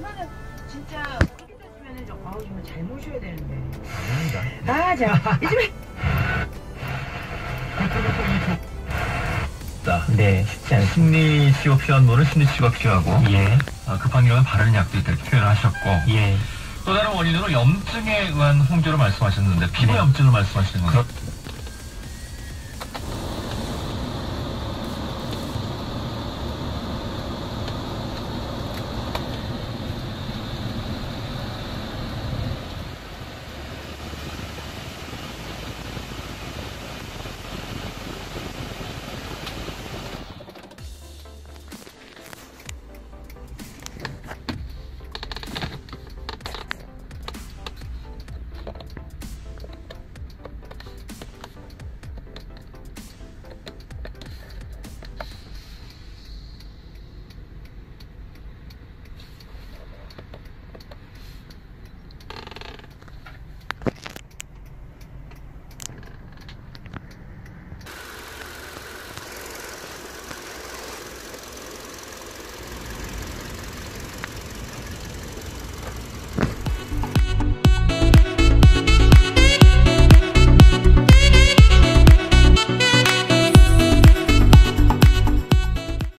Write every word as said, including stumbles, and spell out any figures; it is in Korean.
이거는 진짜 그렇게 따지면은 좀 아우 정말 잘 모셔야 되는데. 아닙니다. 아, 자 요즘에 네, 쉽지 않습니다. 심리 치료 필요한 분은 심리 치료가 필요하고, 예, 아, 급한 경우는 바르는 약도 있다 이렇게 표현을 하셨고, 예. 또 다른 원인으로 염증에 의한 홍조를 말씀하셨는데 피부 네. 염증을 말씀하시는 건가요? 그렇,